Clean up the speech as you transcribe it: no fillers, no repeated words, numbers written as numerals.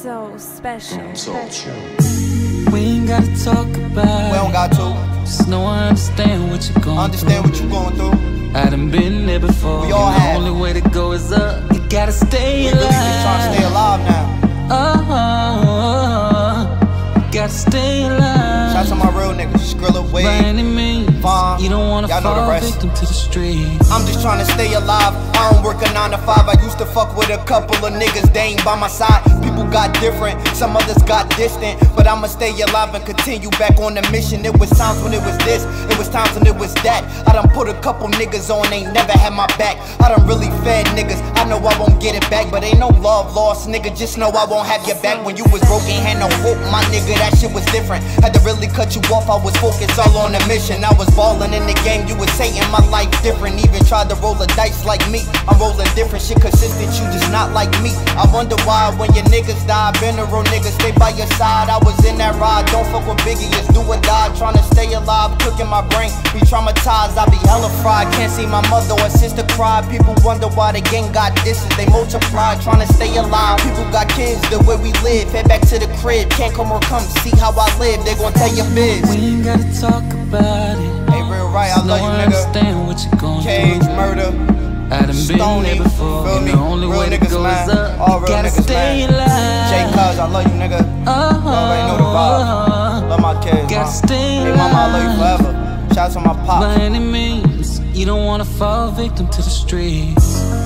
so special. We ain't gotta talk about it. We don't got to. Just know I understand what you're going Understand what you going through. I done been there before. We all and have. the only way to go is up. You gotta stay We alive. really just trying to stay alive now. Gotta stay alive. Shout out to my real niggas, Skrilla, By Wade, any means, Vaughn. you don't wanna Y'all know the fall rest. victim to the streets. I'm just trying to stay alive. I don't work a 9 to 5. I used to fuck with a couple of niggas, they ain't by my side. People got different, some others got distant, but I'ma stay alive and continue back on the mission. It was times when it was this, it was times when it was that. I done put a couple niggas on, ain't never had my back. I done really fed niggas, I know I won't get it back, but ain't no love lost, nigga, just know I won't have your back. When you was broke, ain't had no hope, my nigga, that shit was different. Had to really cut you off, I was focused all on the mission. I was ballin' in the game, you was hating my life different. Even tried to roll the dice like me, I'm rolling different, shit consistent, you just not like me. I wonder why when your niggas die, been a real nigga, stay by your side. I was in that ride, don't fuck with Biggie, it's do or die. Tryna stay alive, cooking my brain, be traumatized, I be hella fried. Can't see my mother or sister cry. People wonder why the gang got disses, they multiply. Tryna stay alive, people got kids, the way we live. Head back to the crib, can't come or come see how I live, they gon' tell your biz. We ain't gotta talk about it. Hey, real right, I love you, I nigga. understand what you're going Cage, through. murder, I done been Stoney, there before, feel and me? the only Real way to niggas, go man. is up. All You real gotta niggas, stay man. alive. Jay Cuz, I love you, nigga. You already know the vibe. Love my kids, Gotta man. stay Hey, mama, I love you alive. forever. Shout out to my By pops. any means, you don't wanna fall victim to the streets.